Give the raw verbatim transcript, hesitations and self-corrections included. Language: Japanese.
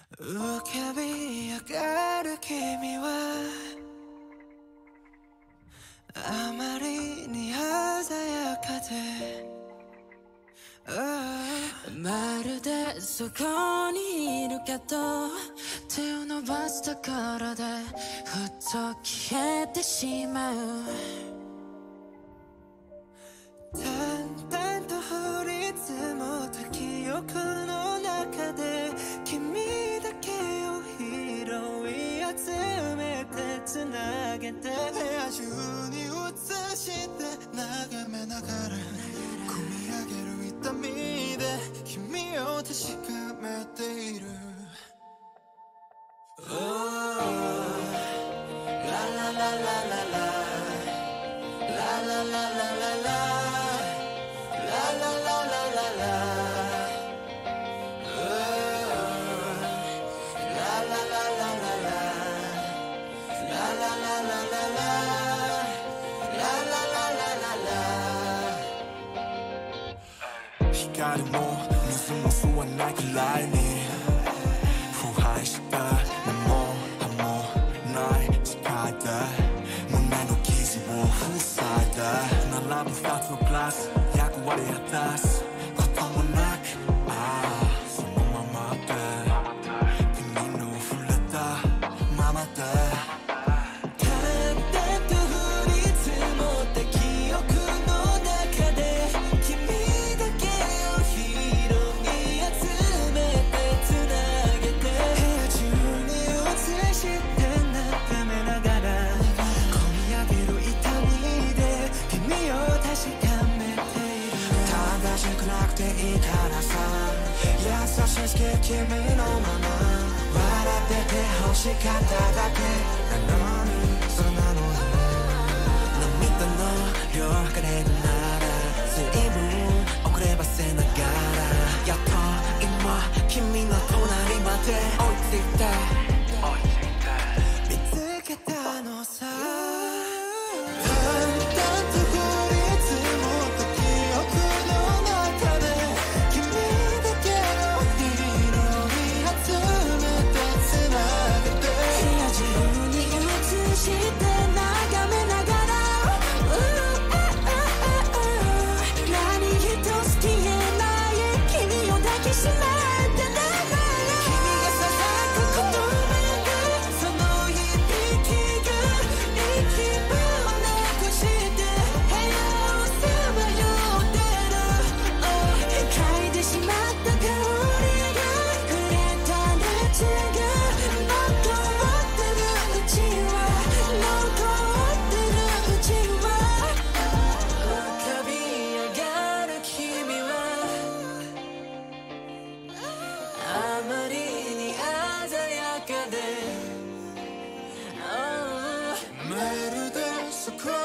浮かび上がる君はあまりに鮮やかで、oh、まるでそこにいるけど手を伸ばすところでふっと消えてしまう。淡々と降り積もった記憶の中で君だけを拾い集めてつなげて、部屋中に映して眺めながら込み上げる痛みで君を確かめている。 Oh、 ララララララララララララ光も水も吸わないくらいに腐敗した根も葉もない世界で胸の傷を塞いで並ぶ二つのグラス役割果たすこともなく、ああそのままで君の触れたままで淡々と降り積もった記憶の中で君だけを拾い集めてつなげて、部屋中に映して眺めながら込み上げる痛みで君を確かめている。正しくなくていいからさ、優しすぎる君のまま笑ってて欲しかっただけなのに、それなのに涙の量測れるなら随分遅ればせながらやっと今君の隣まで追いついた見つけたのさ。淡々と降り積もった記憶の中で君だけを拾い集めてつなげて、部屋中に映して眺めながら何一つ消えない君を抱きしめてながら、君がささく言葉でその響きが息をなくして部屋をさまよってる、oh、嗅いでしまった香りが触れた熱が残ってるうちは残ってるうちは浮かび上がる君はあまりに鮮やかで、oh、まるでそこ